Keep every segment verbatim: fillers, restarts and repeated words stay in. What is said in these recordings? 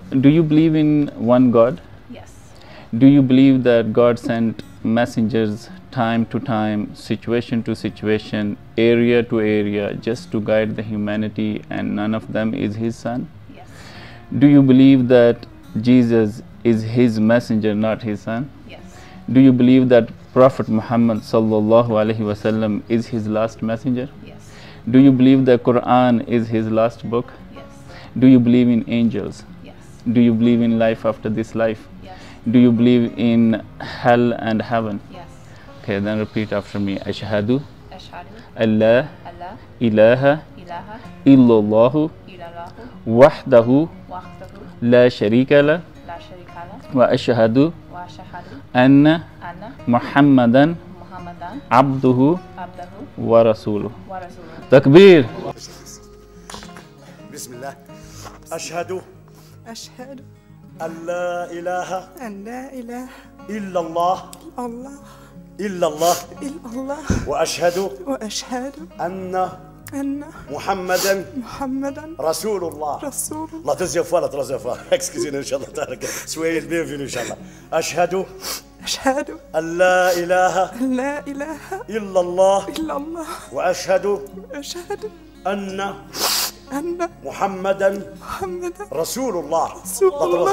Do you believe in one God? Yes. Do you believe that God sent messengers time to time, situation to situation, area to area, just to guide the humanity, and none of them is his son? Yes. Do you believe that Jesus is his messenger, not his son? Yes. Do you believe that Prophet Muhammad sallallahu alaihi wasallam is his last messenger? Yes. Do you believe the Quran is his last book? Yes. Do you believe in angels? Yes. Do you believe in life after this life? Yes. Do you believe in hell and heaven? Yes. Okay, then repeat after me. Ashhadu Ashhadu an la alla ilaha ilaha illallahu illallahu wahdahu wahdahu la sharika la la sharika lah wa ashhadu wa ashhadu anna anna Muhammadan Muhammadan abduhu abdahu wa rasuluhu. wa rasuluh. Takbir. Bismillah. Ashhadu أشهد an la ilaha أن لا إله illallah إلا الله illallah إلا الله wa ashhadu وأشهد anna أن Muhammadan محمدا Rasulullah. رسول الله. La troisième fois, la troisième fois. Excusez-nous, Inch'Allah. Soyez le bienvenu, Inch'Allah. Ashhadu أشهد an la ilaha أن لا إله illallah إلا الله wa ashhadu وأشهد anna أن Muhammadan محمدا Rasulullah. رسول الله.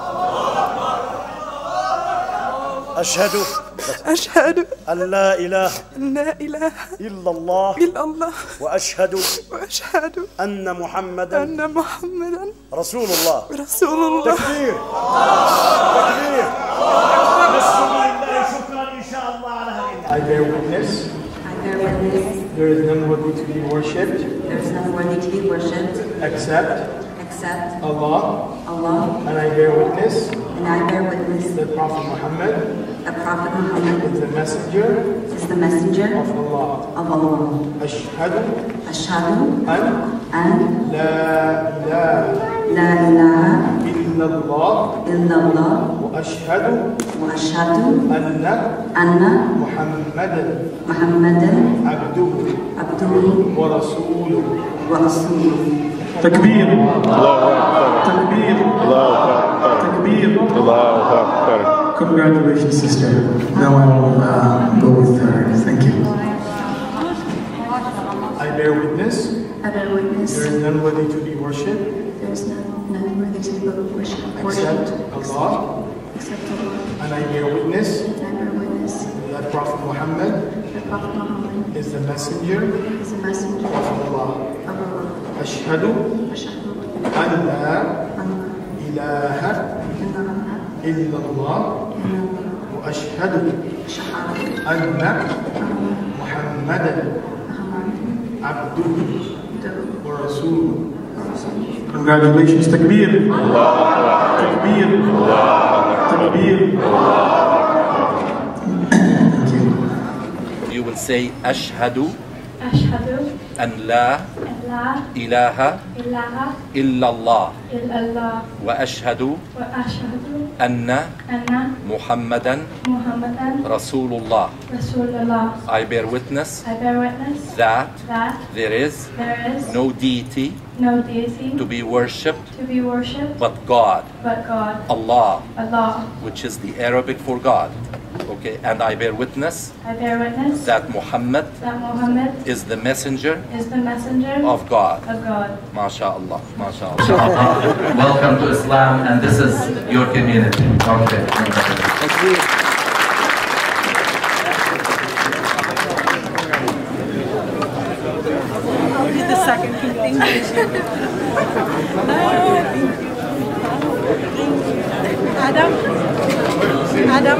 Ashhadu أشهد an la ilaha أن لا إله illallah إلا الله wa ashhadu وأشهد anna Muhammadan أن محمدا Rasulullah. رسول الله. تكبير تكبير. I bear witness I bear witness there is none worthy to be worshipped there is none worthy to be worshipped except except Allah, Allah, and I bear witness and I bear witness that Prophet Muhammad that Prophet Muhammad is the messenger is the messenger of Allah. of Allah. Ashhadu Ashhadu an an la ilaha la ilaha illallah illallah wa ashhadu wa ashhadu anna anna Muhammadan Muhammadan abduhu abduhu wa rasuluhu. wa rasuluhu. Takbir. Takbir. Takbir. Congratulations, sister. Now I will uh, go with her. Thank you. I bear witness I bear witness there is none worthy to be worshipped there is none, none worthy to be worshipped except Allah, except Allah. and I bear witness And I bear witness that Prophet Muhammad that Prophet Muhammad is the messenger is the messenger of Allah. of Allah. Ashhadu Ashhadu an la an la ilaha ilaha illallah illallah wa ashhadu ashhadu anna anna Muhammadan Muhammadan abduhu abduhu wa rasuluhu. wa rasuluhu. Congratulations, takbir. Takbir. Takbir. Thank you. You will say Ashhadu Ashhadu an la an la ilaha ilaha illallah illallah wa ashhadu wa ashhadu anna anna Muhammadan Muhammadan Rasulullah. Rasulullah. I bear witness I bear witness that that there is there is no deity no deity to be worshipped to be worshipped but God, but God, Allah, Allah. which is the Arabic for God. Okay, and I bear witness I bear witness that Muhammad that Muhammad is the messenger is the messenger of God. of God. MashaAllah, MashaAllah. Welcome to Islam, and this is your community. Okay. The second thing Adam Adam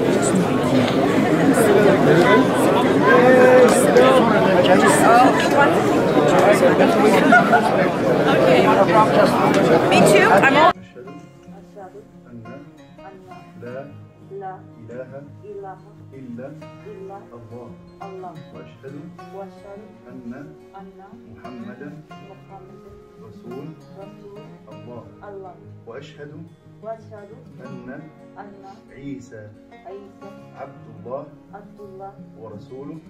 Okay. Me too. I'm all لا إله إلا الله وأشهد أن محمدا رسول الله وأشهد أن عيسى عبد الله ورسوله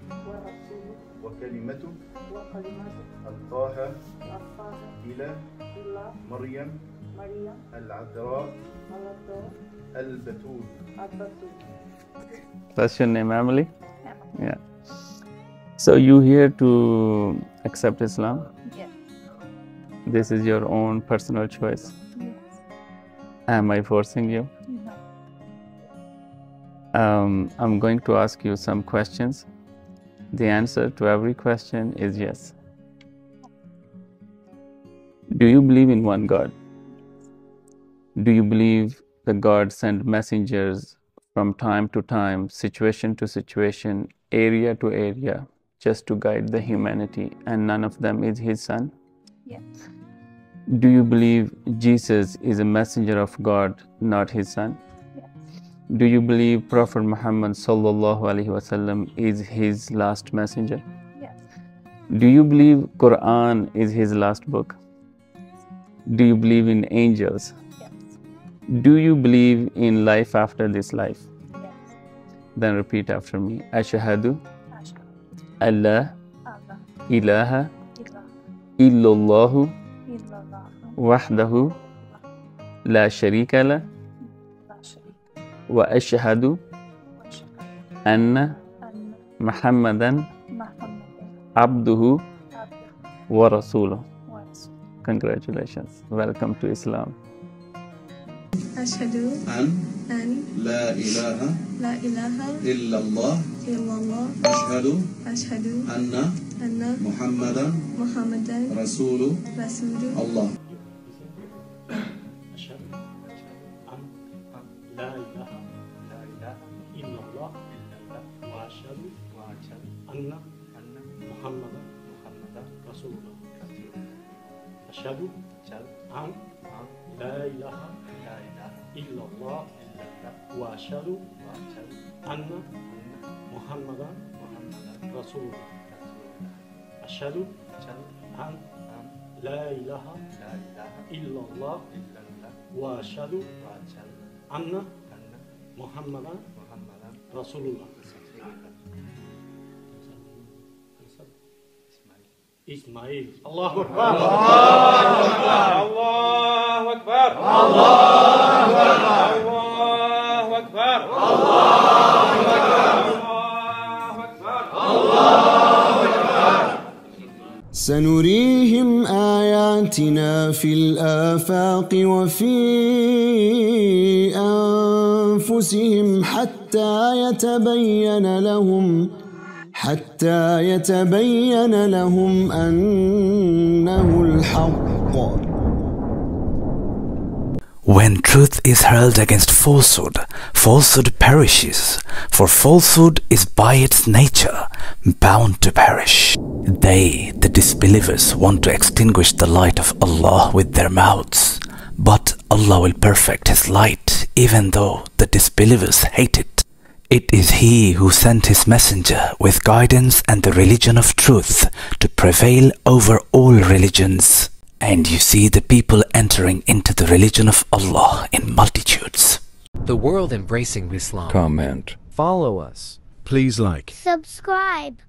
وكلمته ألقاها إلى مريم العذراء البتول. That's your name, Emily? Yeah. So you here to accept Islam? Yes. This is your own personal choice? Yes. Am I forcing you? No. Um, I'm going to ask you some questions. The answer to every question is yes. Do you believe in one God? Do you believe that God sent messengers from time to time, situation to situation, area to area, just to guide the humanity, and none of them is His Son? Yes. Do you believe Jesus is a messenger of God, not His Son? Yes. Do you believe Prophet Muhammad sallallahu alaihi wasallam is His last messenger? Yes. Do you believe Quran is His last book? Do you believe in angels? Yes. Do you believe in life after this life? Yes. Then repeat after me. Ashhadu Ashhadu alla alla ilaha ilaha illallahu illallah wahdahu la sharika la la sharika wa ashhadu wa ashhadu anna anna Muhammadan Muhammadan abduhu abduhu wa rasuluh. wa rasuluh. Congratulations. Welcome to Islam. Ashhadu أن an لا إله la ilaha إلا الله. illallah أشهد ashhadu أن anna محمدا Muhammadan رسول rasulullah. الله. أشهد أن لا إله إلا الله وأشهد أن محمدا رسول الله. أشهد أن لا إله إلا الله وأشهد أن محمدا رسول الله. أشهد أن لا إله إلا الله وأشهد أن محمدا رسول الله. إسماعيل. الله أكبر. الله أكبر. الله أكبر. الله أكبر. الله أكبر. سنريهم آياتنا في الآفاق وفي أنفسهم حتى يتبين لهم حتى يتبين لهم أنه الحق. When truth is hurled against falsehood, falsehood perishes, for falsehood is by its nature bound to perish. They, the disbelievers, want to extinguish the light of Allah with their mouths, but Allah will perfect His light even though the disbelievers hate it. It is He who sent His messenger with guidance and the religion of truth to prevail over all religions. And you see the people entering into the religion of Allah in multitudes. The world embracing Islam. Comment. Follow us. Please like. Subscribe.